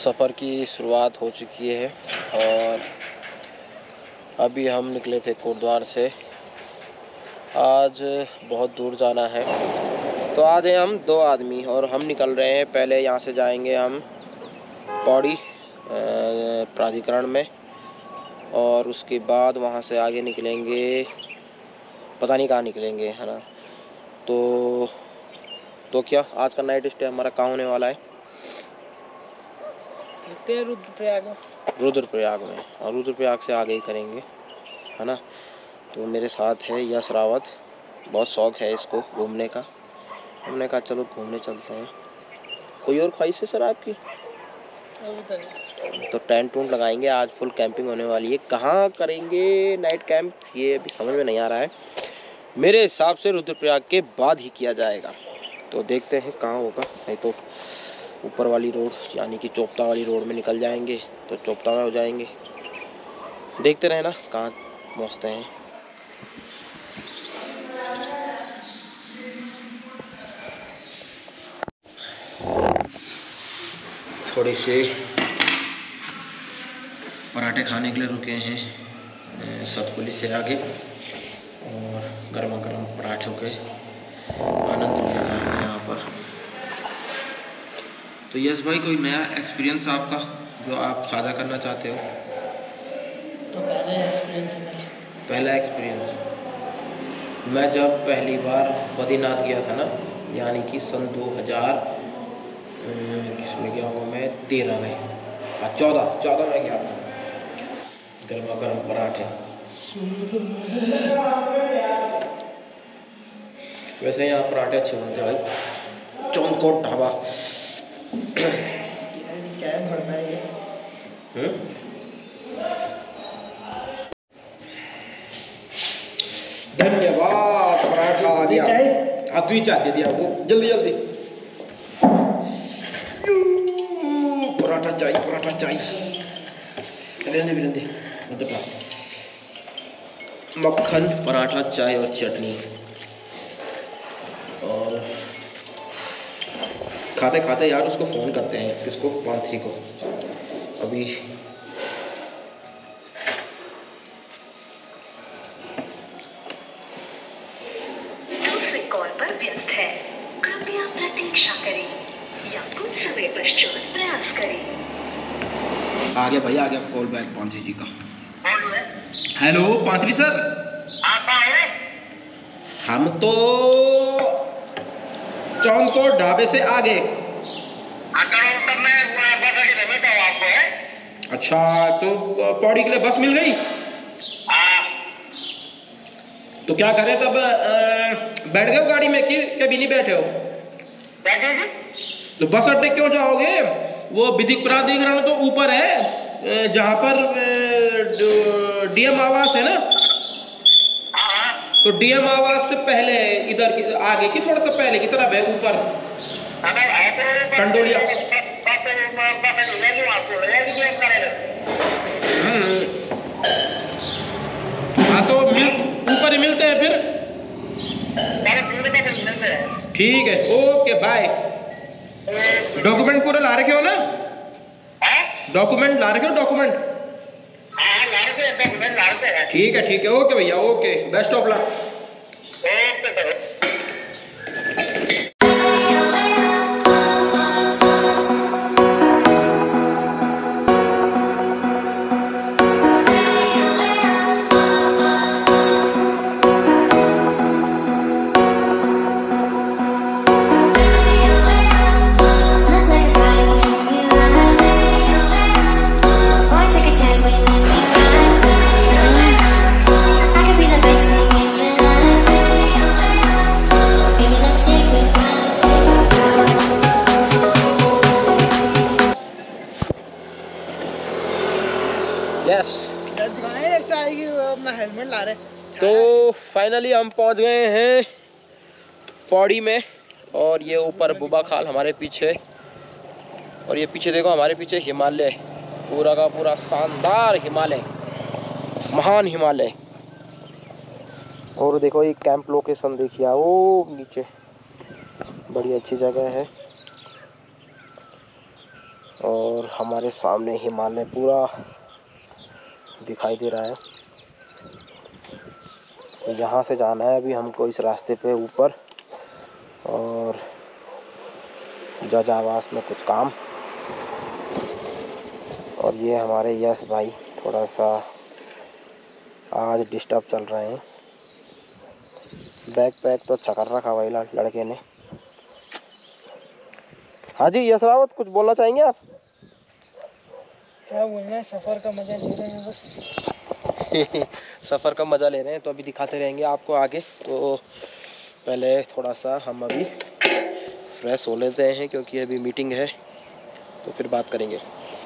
सफ़र की शुरुआत हो चुकी है और अभी हम निकले थे कोटद्वार से। आज बहुत दूर जाना है, तो आज हैं हम 2 आदमी और हम निकल रहे हैं। पहले यहाँ से जाएंगे हम पौड़ी प्राधिकरण में और उसके बाद वहाँ से आगे निकलेंगे, पता नहीं कहाँ निकलेंगे, है ना। तो क्या आज का नाइट स्टे हमारा कहाँ होने वाला है? रुद्रप्रयाग में, और रुद्रप्रयाग से आगे ही करेंगे, है ना। तो मेरे साथ है यश रावत, बहुत शौक है इसको घूमने का। हमने कहा चलो घूमने चलते हैं। कोई और ख्वाहिश है सर आपकी? तो टेंट वूंट लगाएंगे, आज फुल कैंपिंग होने वाली है। कहाँ करेंगे नाइट कैंप ये अभी समझ में नहीं आ रहा है। मेरे हिसाब से रुद्रप्रयाग के बाद ही किया जाएगा, तो देखते हैं कहाँ होगा। नहीं तो ऊपर वाली रोड यानी कि चोपता वाली रोड में निकल जाएंगे, तो चोपता में हो जाएंगे। देखते रहे ना कहाँ पहुँचते हैं। थोड़े से पराठे खाने के लिए रुके हैं सतपुली से आगे और गर्मा गर्म पराठों के आनंद लिया जाएगा यहाँ पर। तो यस भाई, कोई नया एक्सपीरियंस आपका जो आप साझा करना चाहते हो? तो पहला एक्सपीरियंस मैं जब पहली बार बद्रीनाथ गया था ना, यानी कि सन 2000 किसमें गया हूँ मैं, 13 में, 14 में गया था। गर्मा गर्म पराठे, वैसे यहाँ पराठे अच्छे बनते हैं भाई। चौंकोट ढाबा। धन्यवाद, पराठा आ गया। हाँ, 2 चाय दे दिया वो, जल्दी जल्दी। पराठा चाहिए। बिरंदे मक्खन, पराठा, चाय और चटनी। और खाते खाते यार उसको फ़ोन करते हैं, किसको? पांथी को। अभी दूसरे कॉल पर व्यस्त है, कृपया प्रतीक्षा करें या कुछ समय पश्चात प्रयास करें। आ गया भाई, आ गया कॉल बैक पांथी जी का। हेलो पांथी सर, हम तो चौंकोट ढाबे से आ गए। अच्छा, तो पौड़ी के लिए बस मिल गई? तो क्या करें तब? बैठ गए हो गाड़ी में कि कभी नहीं बैठे हो? तो बस अड्डे क्यों जाओगे? वो विधिक प्राधिकरण तो ऊपर है, जहाँ पर डीएम आवास है ना, तो डीएम आवास से पहले इधर आगे की थोड़ा सा पहले की तरफ है, ऊपर कंडोलिया। हाँ, तो ऊपर ही मिलते हैं फिर। ठीक है, ओके बाय। डॉक्यूमेंट पूरे ला रखे हो ना? डॉक्यूमेंट ला रखे हो? डॉक्यूमेंट ठीक है, ओके भैया, okay, best of luck. Helmet ला रहे। तो फाइनली हम पहुंच गए हैं पौड़ी में, और ये ऊपर बुबा खाल हमारे पीछे, और ये पीछे देखो हमारे पीछे हिमालय, पूरा का पूरा शानदार हिमालय, महान हिमालय। और देखो ये कैंप लोकेशन देखिए, वो नीचे बड़ी अच्छी जगह है। और हमारे सामने हिमालय पूरा दिखाई दे रहा है। तो यहाँ से जाना है अभी हमको इस रास्ते पे ऊपर, और जज आवास में कुछ काम। और ये हमारे यश भाई थोड़ा सा आज डिस्टर्ब चल रहे हैं। बैग पैक तो अच्छा कर रखा भाई लड़के ने। हाँ जी यश रावत, कुछ बोलना चाहेंगे आप? क्या बोलना है, सफर का मजा ले रहे हैं बस। सफ़र का मज़ा ले रहे हैं, तो अभी दिखाते रहेंगे आपको आगे। तो पहले थोड़ा सा हम अभी फ्रेश हो लेते हैं, क्योंकि अभी मीटिंग है, तो फिर बात करेंगे।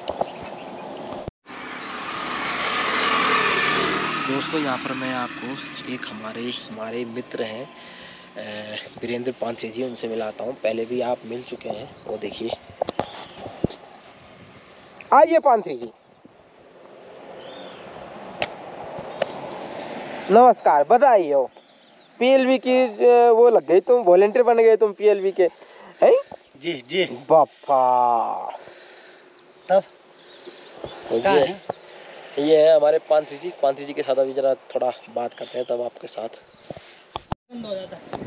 दोस्तों यहाँ पर मैं आपको एक हमारे मित्र हैं वीरेंद्र पांथरी जी, उनसे मिलाता हूँ। पहले भी आप मिल चुके हैं, वो देखिए। आइए पांथरी जी। नमस्कार, बधाई हो। पीएलवी की वो लग गई, तुम वॉलंटियर बन गए तुम पीएलवी के, हैं? जी जी। बापा। तब तो कहाँ है? ये है हमारे पांथरी जी के साथ अभी जरा थोड़ा बात करते हैं, तब आपके साथ। बंद हो जाता है।